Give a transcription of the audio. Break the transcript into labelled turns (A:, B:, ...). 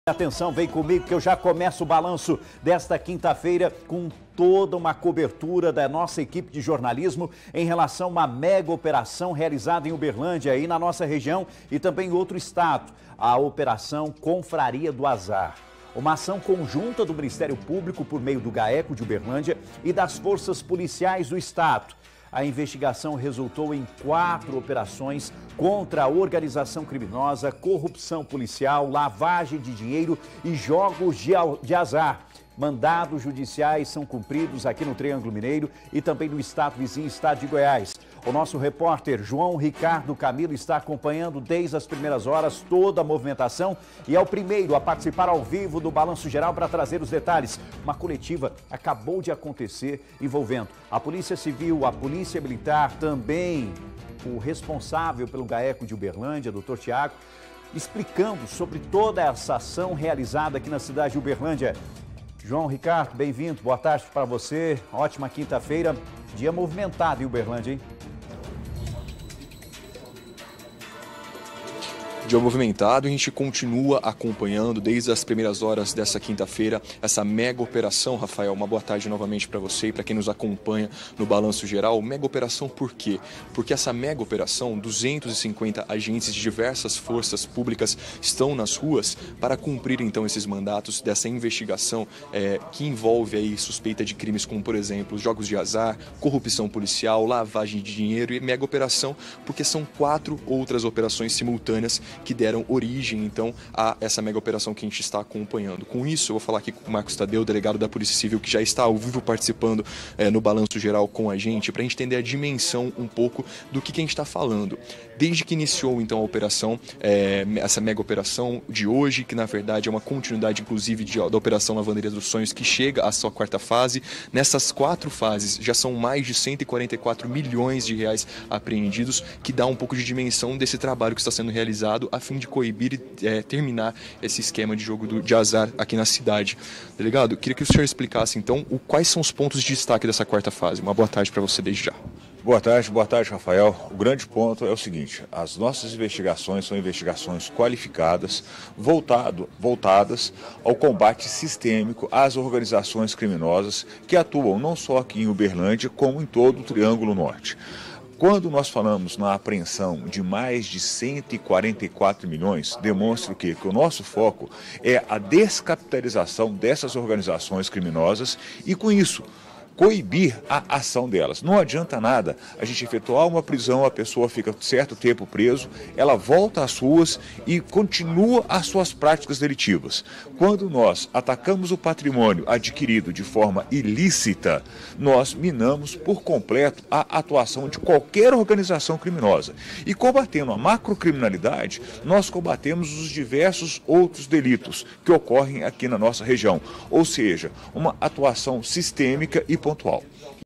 A: Atenção, vem comigo que eu já começo o balanço desta quinta-feira com toda uma cobertura da nossa equipe de jornalismo em relação a uma mega operação realizada em Uberlândia, aí na nossa região e também em outro estado, a Operação Confraria do Azar. Uma ação conjunta do Ministério Público por meio do GAECO de Uberlândia e das forças policiais do estado. A investigação resultou em 4 operações contra a organização criminosa, corrupção policial, lavagem de dinheiro e jogos de azar. Mandados judiciais são cumpridos aqui no Triângulo Mineiro e também no estado vizinho, estado de Goiás. O nosso repórter João Ricardo Camilo está acompanhando desde as primeiras horas toda a movimentação e é o primeiro a participar ao vivo do Balanço Geral para trazer os detalhes. Uma coletiva acabou de acontecer envolvendo a Polícia Civil, a Polícia Militar, também o responsável pelo GAECO de Uberlândia, Dr. Tiago, explicando sobre toda essa ação realizada aqui na cidade de Uberlândia. João Ricardo, bem-vindo, boa tarde para você, ótima quinta-feira, dia movimentado em Uberlândia, hein?
B: Dia movimentado, a gente continua acompanhando desde as primeiras horas dessa quinta-feira essa mega operação, Rafael. Uma boa tarde novamente para você e para quem nos acompanha no Balanço Geral. Mega operação por quê? Porque essa mega operação, 250 agentes de diversas forças públicas estão nas ruas para cumprir então esses mandatos dessa investigação que envolve aí suspeita de crimes como, por exemplo, jogos de azar, corrupção policial, lavagem de dinheiro e mega operação porque são 4 outras operações simultâneas que deram origem, então, a essa mega operação que a gente está acompanhando. Com isso, eu vou falar aqui com o Marcos Tadeu, delegado da Polícia Civil, que já está ao vivo participando no Balanço Geral com a gente, para a gente entender a dimensão um pouco do que a gente está falando. Desde que iniciou, então, a operação, essa mega operação de hoje, que na verdade é uma continuidade, inclusive, da Operação Lavanderia dos Sonhos, que chega à sua 4ª fase. Nessas 4 fases, já são mais de 144 milhões de reais apreendidos, que dá um pouco de dimensão desse trabalho que está sendo realizado a fim de coibir e terminar esse esquema de jogo de azar aqui na cidade. Delegado, queria que o senhor explicasse então quais são os pontos de destaque dessa 4ª fase. Uma boa tarde para você desde já.
C: Boa tarde, Rafael. O grande ponto é o seguinte, as nossas investigações são investigações qualificadas, voltadas ao combate sistêmico às organizações criminosas que atuam não só aqui em Uberlândia, como em todo o Triângulo Norte. Quando nós falamos na apreensão de mais de 144 milhões, demonstra o quê? Que o nosso foco é a descapitalização dessas organizações criminosas e, com isso, coibir a ação delas. Não adianta nada a gente efetuar uma prisão, a pessoa fica certo tempo preso, ela volta às ruas e continua as suas práticas delitivas. Quando nós atacamos o patrimônio adquirido de forma ilícita, nós minamos por completo a atuação de qualquer organização criminosa. E combatendo a macrocriminalidade, nós combatemos os diversos outros delitos que ocorrem aqui na nossa região. Ou seja, uma atuação sistêmica e pontual.